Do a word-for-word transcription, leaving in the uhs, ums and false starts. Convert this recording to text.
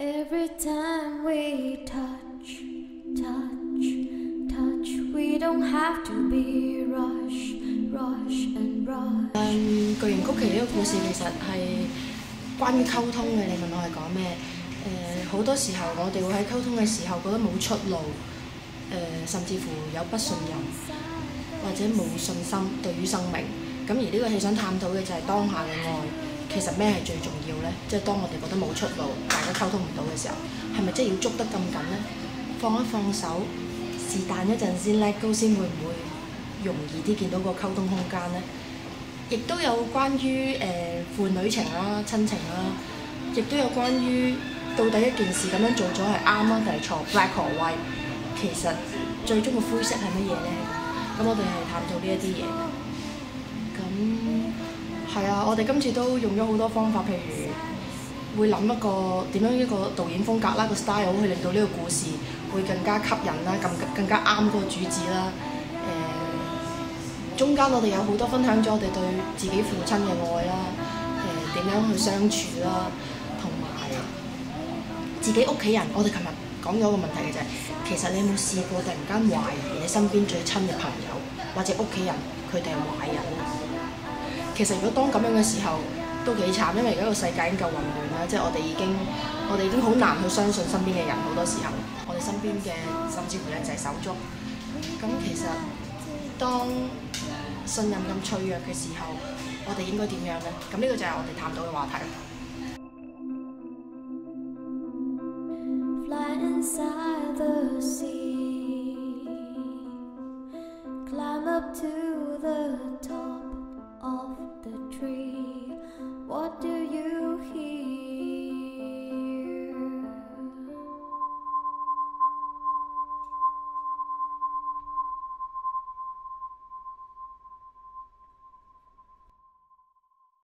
Every time we touch, touch, touch, we don't have to be rush, rush and rush。 嗯，巨型曲奇呢個故事其實係關於溝通嘅。你問我係講咩？誒、呃，好多時候我哋會喺溝通嘅時候覺得冇出路，誒、呃，甚至乎有不信任或者冇信心對於生命。咁而呢個戲想探討嘅就係當下嘅愛。其實咩係最重要呢？即係當我哋覺得冇出路，大家溝通唔到嘅時候，係咪即係要捉得咁緊呢？放一放手，是但一陣先 let go 先，會唔會容易啲見到個溝通空間呢？亦都有關於誒、呃、伴侶情啦、親情啦，亦都有關於到底一件事咁樣做咗係啱啊定係錯 ，black or white。其實最終嘅灰色係乜嘢呢？咁我哋係探討呢一啲嘢嘅。咁係啊，我哋今次都用咗好多方法，譬如會諗一個點樣一個導演風格啦、個 style 去令到呢個故事會更加吸引啦、更更加啱嗰個主旨啦。誒、呃，中間我哋有好多分享咗我哋對自己父親嘅愛啦，誒、呃、點樣去相處啦，同埋自己屋企人。我哋琴日講咗個問題嘅就係，其實你有冇試過突然間懷疑你身邊最親嘅朋友或者屋企人佢哋係壞人？其實如果當咁樣嘅時候都幾慘，因為而家個世界已經夠混亂啦，即係我哋已經我哋已經好難去相信身邊嘅人，好多時候我哋身邊嘅甚至乎有人就係手足。咁其實當信任咁脆弱嘅時候，我哋應該點樣呢？咁呢個就係我哋探討嘅話題。 Fly inside the sea, climb up to